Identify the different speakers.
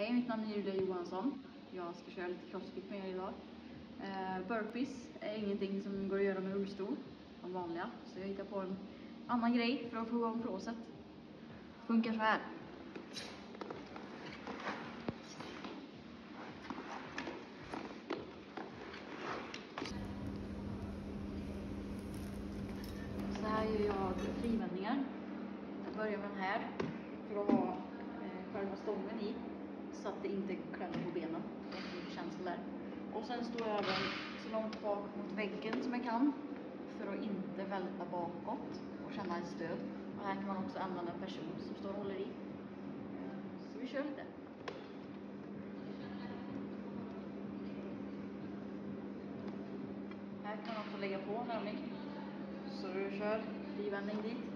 Speaker 1: Hej, mitt namn är Julia Johansson. Jag ska köra lite crossfit med er idag. Burpees är ingenting som går att göra med rullstol, de vanliga. Så jag hittar på en annan grej för att få igång flåset. Funkar så här. Så här gör jag frivändningar. Jag börjar med den här för att ha själva stången i, så att det inte klämmer på benen. Det är mycket känsla där. Och sen står jag även så långt bak mot väggen som jag kan för att inte välta bakåt och känna ett stöd. Och här kan man också använda en person som står och håller i. Så vi kör lite. Här kan man också lägga på en övning. Så du kör frivändning dit.